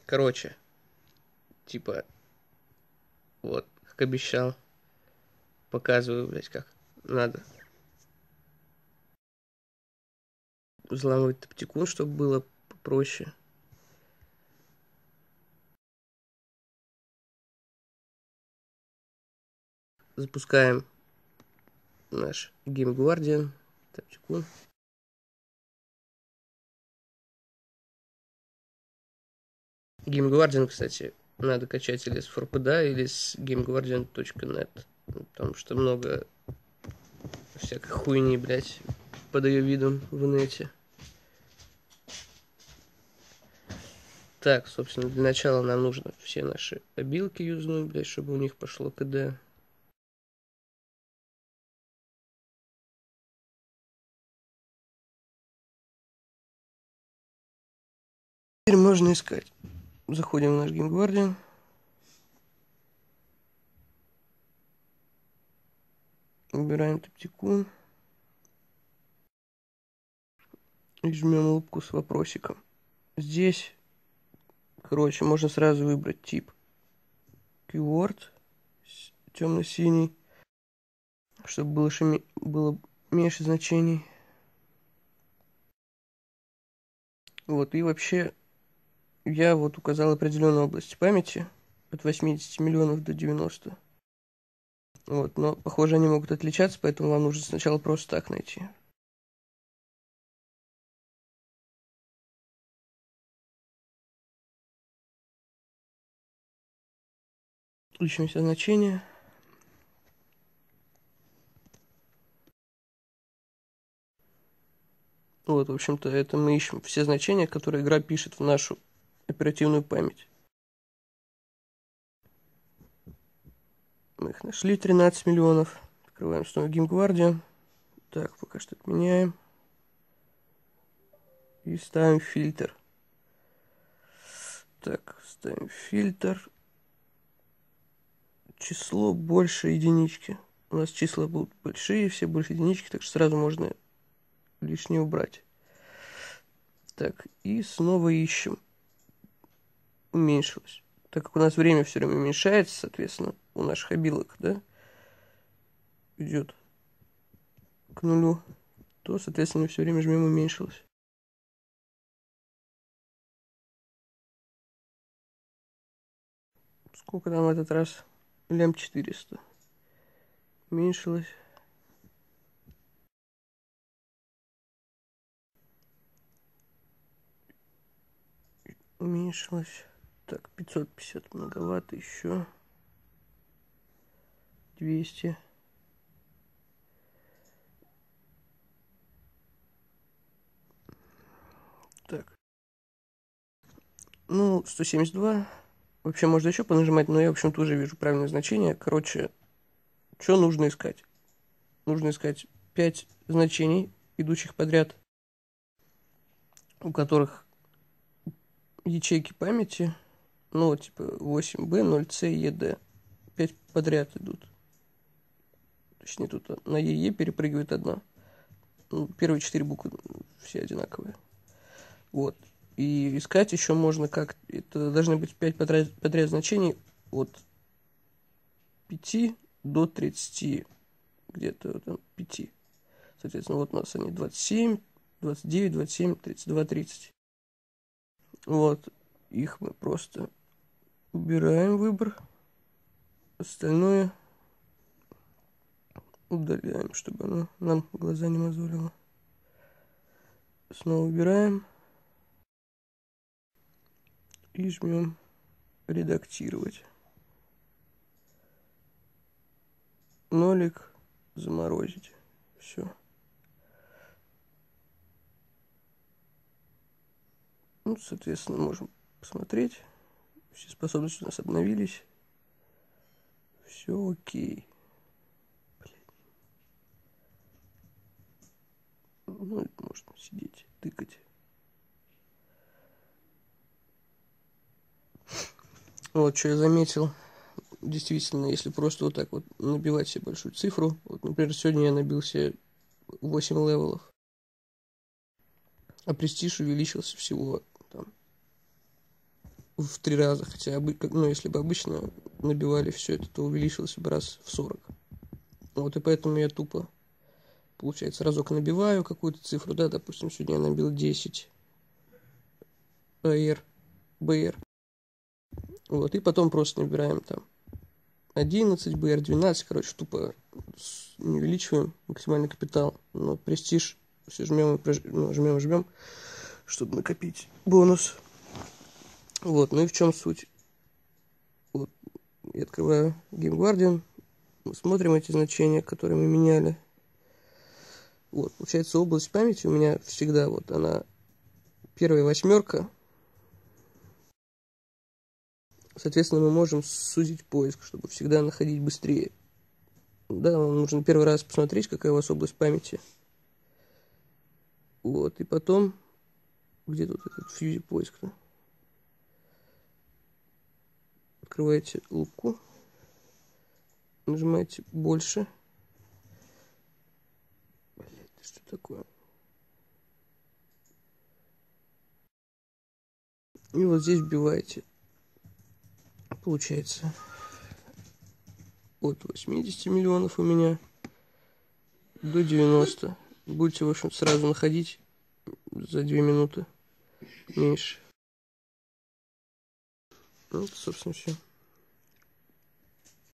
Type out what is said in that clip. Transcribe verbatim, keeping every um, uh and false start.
Короче, типа, вот, как обещал, показываю, блядь, как надо взламывать Топтикун, чтобы было попроще. Запускаем наш Game Guardian, Топтикун. Game Guardian, кстати, надо качать или с форпда, или с gameguardian точка нет, потому что много всякой хуйни, блядь, под ее видом в инете. Так, собственно, для начала нам нужно все наши обилки юзнуть, блядь, чтобы у них пошло КД. Теперь можно искать. Заходим в наш Game Guardian. Выбираем Топтикун. И жмем лупку с вопросиком. Здесь, короче, можно сразу выбрать тип keyword, темно-синий, чтобы было, шими... было меньше значений. Вот, и вообще я вот указал определенную область памяти от восьмидесяти миллионов до девяноста. Вот, но, похоже, они могут отличаться, поэтому вам нужно сначала просто так найти. Ищем все значения. Вот, в общем-то, это мы ищем все значения, которые игра пишет в нашу оперативную память. Мы их нашли, тринадцать миллионов. Открываем снова Game Guardian. Так, пока что отменяем. И ставим фильтр. Так, ставим фильтр. Число больше единички. У нас числа будут большие, все больше единички, так что сразу можно лишнее убрать. Так, и снова ищем. Уменьшилось. Так как у нас время все время уменьшается, соответственно, у наших обилок, да, идет к нулю, то, соответственно, мы все время жмем уменьшилось. Сколько там в этот раз? Лям четыреста. Уменьшилось. Уменьшилось. Так, пятьсот пятьдесят многовато еще. двести. Так. Ну, сто семьдесят два. Вообще можно еще понажимать, но я, в общем-то, уже вижу правильное значение. Короче, что нужно искать? Нужно искать пять значений, идущих подряд, у которых ячейки памяти, ну, типа восемь бэ, ноль цэ, е дэ. пять подряд идут. Точнее, тут на е е перепрыгивает одна. Ну, первые четыре буквы все одинаковые. Вот. И искать еще можно как... Это должны быть пять подряд, подряд значений от пяти до тридцати. Где-то там пяти. Соответственно, вот у нас они двадцать семь, двадцать девять, двадцать семь, тридцать два, тридцать. Вот. Их мы просто убираем выбор. Остальное удаляем, чтобы оно нам глаза не мозолило. Снова убираем. И жмем редактировать. Нолик заморозить. Все. Ну, соответственно, можем посмотреть. Все способности у нас обновились. Все окей. Блин. Ну, можно сидеть, тыкать. Вот, что я заметил. Действительно, если просто вот так вот набивать себе большую цифру. Вот, например, сегодня я набил себе восемь левелов. А престиж увеличился всего там в три раза, хотя, ну, если бы обычно набивали все это, то увеличилось бы раз в сорок. Вот, и поэтому я тупо, получается, разок набиваю какую-то цифру, да, допустим, сегодня я набил десять АР, БР, вот, и потом просто набираем там одиннадцать, БР, двенадцать, короче, тупо не увеличиваем максимальный капитал, но престиж все жмем и прож... ну, жмем и жмем, чтобы накопить бонус. Вот, ну и в чем суть? Вот, я открываю Game Guardian, мы смотрим эти значения, которые мы меняли. Вот, получается, область памяти у меня всегда вот она первая восьмерка. Соответственно, мы можем сузить поиск, чтобы всегда находить быстрее. Да, вам нужно первый раз посмотреть, какая у вас область памяти. Вот, и потом, где тут этот фьюзи поиск-то? Открываете лупку, нажимаете больше. Блять, что такое? И вот здесь вбиваете. Получается от восьмидесяти миллионов у меня до девяноста. Будете, в общем, сразу находить за две минуты меньше. Ну, это, собственно, все.